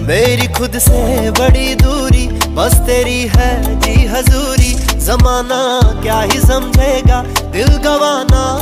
मेरी खुद से बड़ी दूरी बस तेरी है जी हजूरी। जमाना क्या ही समझेगा दिल गवाना।